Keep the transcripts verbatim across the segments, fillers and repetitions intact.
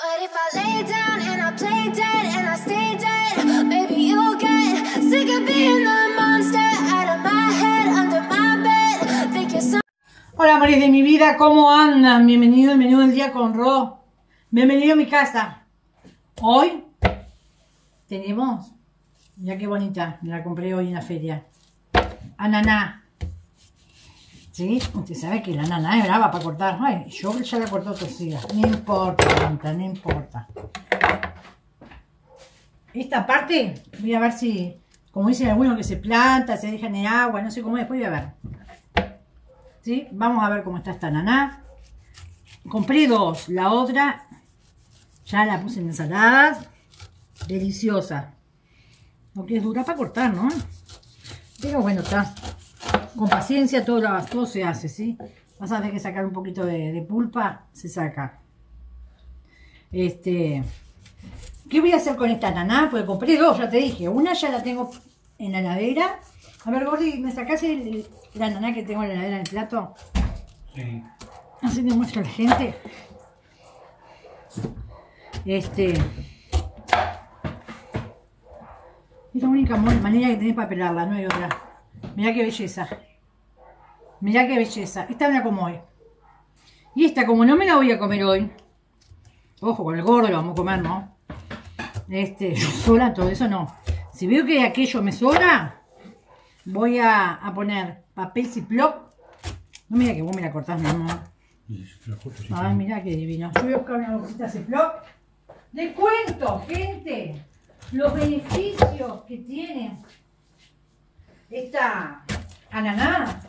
But if I lay down and I play dead and I stay dead, maybe you'll get sick of being the monster out of my head, under my bed. Think you're so. Hola amores de mi vida, ¿cómo andan? Bienvenido al menú del día con Ro. Bienvenido a mi casa. Hoy tenemos, mira qué bonita, me la compré hoy en la feria. Ananá. ¿Sí? Usted sabe que la ananá es brava para cortar. Ay, yo ya la cortó torcida. No importa, tanta, no importa. Esta parte, voy a ver si, como dicen algunos que se planta, se deja en el agua, no sé cómo es, después voy a ver. ¿Sí? Vamos a ver cómo está esta ananá. Compré dos, la otra ya la puse en ensaladas. Deliciosa. Aunque es dura para cortar, ¿no? Pero bueno, está. Con paciencia todo, todo se hace, ¿sí? Vas a tener que sacar un poquito de, de pulpa, se saca. Este, ¿qué voy a hacer con esta ananá? Porque compré dos, ya te dije. Una ya la tengo en la heladera. A ver, Gordi, ¿me sacás el, la ananá que tengo en la heladera en el plato? Sí. Así te muestro a la gente. Este, es la única manera que tenés para pelarla, no hay otra. Mirá qué belleza. Mirá qué belleza. Esta me la como hoy. Y esta, como no me la voy a comer hoy. Ojo, con el gordo lo vamos a comer, ¿no? Este, yo sola, todo eso no. Si veo que aquello me sobra, voy a, a poner papel Ziploc. No, mira que vos me la cortás, mi amor. Ay, mira qué divino. Yo voy a buscar una bolsita Ziploc. Les cuento, gente, los beneficios que tiene esta ananá.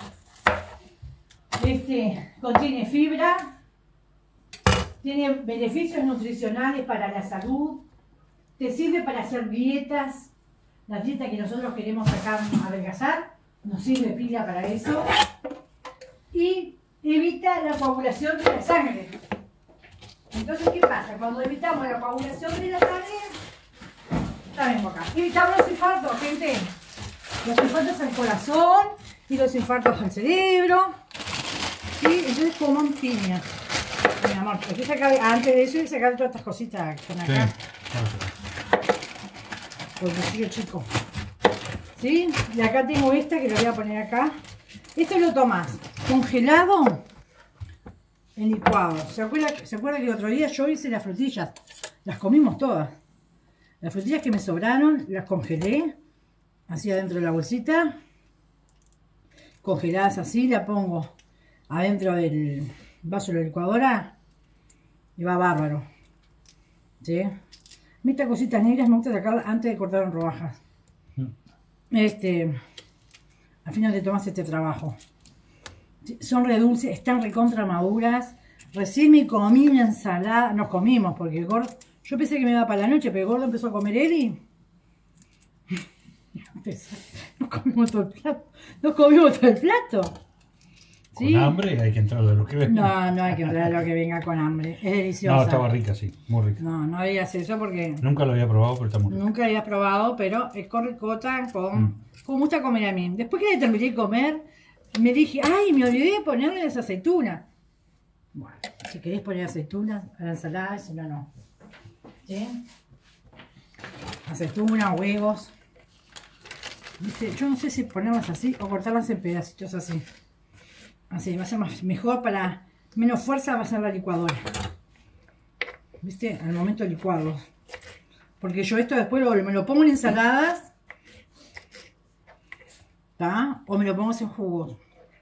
Este contiene fibra, tiene beneficios nutricionales para la salud, te sirve para hacer dietas, las dietas que nosotros queremos sacar, adelgazar, nos sirve pila para eso, y evita la coagulación de la sangre. Entonces, ¿qué pasa? Cuando evitamos la coagulación de la sangre, también acá, evitamos los infartos, gente. Los infartos al corazón y los infartos al cerebro. ¿Sí? Entonces coman piña. Mi amor, aquí sacar, antes de eso voy a sacar todas estas cositas que están acá. Sí. Pues me sigue chico. ¿Sí? Y acá tengo esta que lo voy a poner acá. Esto lo tomas congelado en licuado. ¿Se acuerda, ¿Se acuerda que el otro día yo hice las frutillas? Las comimos todas. Las frutillas que me sobraron las congelé. Así adentro de la bolsita, congeladas así, la pongo adentro del vaso de la licuadora y va bárbaro. ¿Sí? Estas cositas negras me gusta sacarlas antes de cortar en rodajas. Este, al final te tomas este trabajo. Son re dulces, están recontra maduras. Recién me comí una ensalada, nos comimos porque el gordo, yo pensé que me iba para la noche, pero el gordo empezó a comer él y nos comimos todo el plato. Nos comimos todo el plato. ¿Sí? Con hambre hay que entrar a lo que venga. No, no hay que entrar a lo que venga con hambre. Es deliciosa. No, estaba rica, sí, muy rica. No, no digas eso porque Nunca lo había probado, pero está muy rica. nunca habías probado, pero es corricota con, Mm. con me gusta comer a mí. Después que le terminé de comer, me dije, ay, me olvidé de ponerle las aceitunas. Bueno, si querés poner aceitunas a la ensalada, si no, no. ¿Sí? Aceitunas, huevos. ¿Viste? Yo no sé si ponerlas así o cortarlas en pedacitos así. Así, va a ser más, mejor para menos fuerza va a ser la licuadora. ¿Viste? Al momento de licuarlos. Porque yo esto después lo, me lo pongo en ensaladas. ¿Está? O me lo pongo en jugos.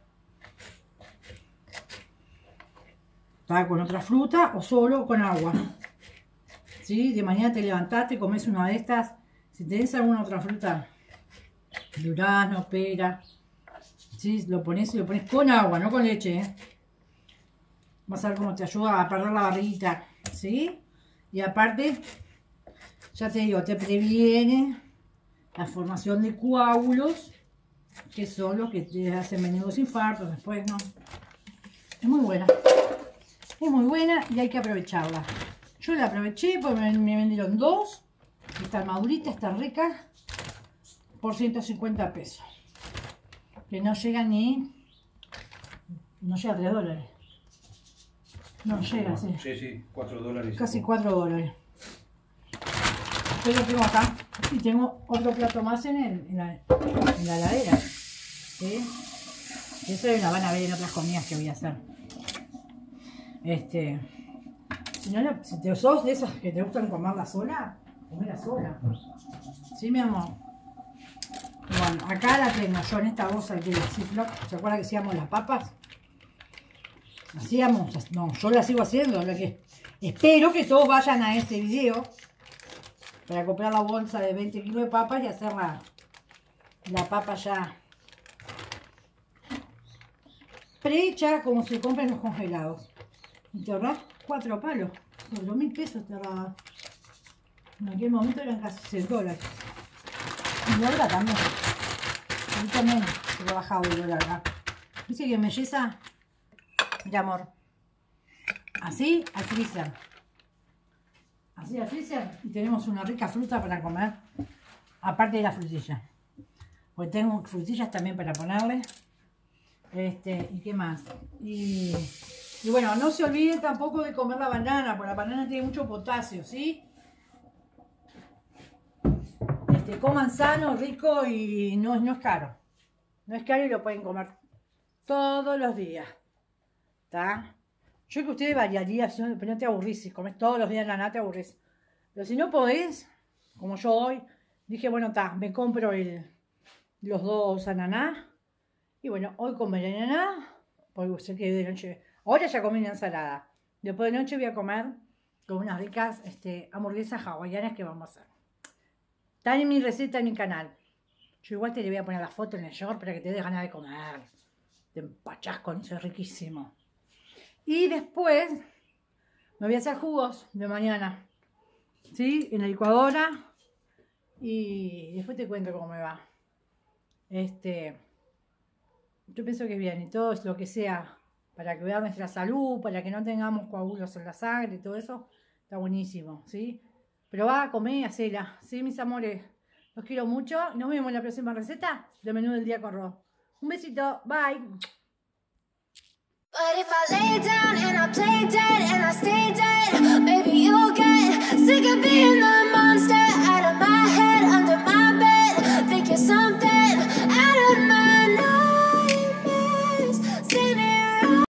¿Está? Con otra fruta o solo con agua. ¿Sí? De mañana te levantás, te comes una de estas. Si tenés alguna otra fruta, durazno, pera, ¿sí? Lo pones y lo pones con agua, no con leche, ¿eh? Vas a ver cómo te ayuda a perder la barriguita, ¿sí? Y aparte, ya te digo, te previene la formación de coágulos, que son los que te hacen venir los infartos después, ¿no? Es muy buena, es muy buena y hay que aprovecharla. Yo la aproveché porque me, me vendieron dos, están maduritas, están ricas, por ciento cincuenta pesos. Que no llega ni... no llega a tres dólares. No llega, sí. Sí, sí, cuatro dólares. Casi cuatro dólares. Yo lo tengo acá. Y tengo otro plato más en, el, en, la, en la heladera. ¿Sí? Y eso lo van a ver en otras comidas que voy a hacer. Este. Si no, si te sos de esas que te gustan comerla sola, comerla sola. ¿Sí, mi amor? Bueno, acá la tengo yo en esta bolsa de Ziploc. ¿Se acuerdan que hacíamos las papas? Hacíamos, no, yo la sigo haciendo. Lo que, espero que todos vayan a este video para comprar la bolsa de veinte kilos de papas y hacer la, la papa ya prehecha como se compran los congelados. Y te ahorras cuatro palos, por dos mil pesos te ahorraba. En aquel momento eran casi seis dólares. Y ahora también. Ahorita menos, se ha bajado el dólar acá. Dice que belleza. Mira, amor. Así al freezer. Así al freezer. Y tenemos una rica fruta para comer. Aparte de la frutilla. Porque tengo frutillas también para ponerle. Este, ¿y qué más? Y, y bueno, no se olviden tampoco de comer la banana. Porque la banana tiene mucho potasio, ¿sí? Este, coman sano, rico y no, no es caro. No es caro y lo pueden comer todos los días. ¿Está? Yo creo que ustedes variarían, pero no te aburrís. Si comes todos los días ananá, te aburrís. Pero si no podés, como yo hoy, dije, bueno, está, me compro el, los dos ananá. Y bueno, hoy comeré ananá. Porque sé que de noche. Ahora ya comí una ensalada. Después de noche voy a comer con unas ricas este, hamburguesas hawaianas que vamos a hacer. Está en mi receta en mi canal. Yo igual te le voy a poner la foto en el short para que te dé ganas de comer. Te empachás con eso, es riquísimo. Y después me voy a hacer jugos de mañana. ¿Sí? En la licuadora. Y después te cuento cómo me va. Este. Yo pienso que es bien. Y todo es lo que sea para cuidar nuestra salud, para que no tengamos coágulos en la sangre y todo eso. Está buenísimo, ¿sí? Pero va a comer y hacela. ¿Sí, mis amores? Los quiero mucho. Nos vemos en la próxima receta de menú del día con Ro. Un besito. Bye. But if I lay down and I play dead and I stay dead, baby, you'll get